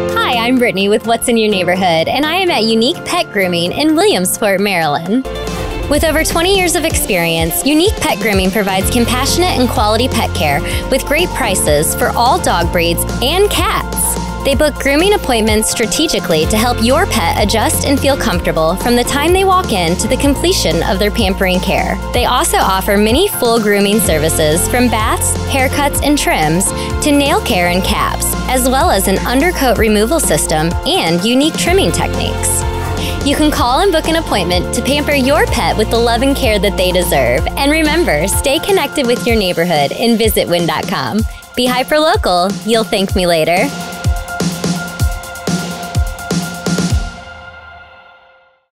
Hi, I'm Brittany with What's in Your Neighborhood, and I am at Unique Pet Grooming in Williamsport, Maryland. With over 20 years of experience, Unique Pet Grooming provides compassionate and quality pet care with great prices for all dog breeds and cats. They book grooming appointments strategically to help your pet adjust and feel comfortable from the time they walk in to the completion of their pampering care. They also offer many full grooming services from baths, haircuts, and trims to nail care and caps, as well as an undercoat removal system and unique trimming techniques. You can call and book an appointment to pamper your pet with the love and care that they deserve. And remember, stay connected with your neighborhood and visit win.com. Be hyperlocal. You'll thank me later.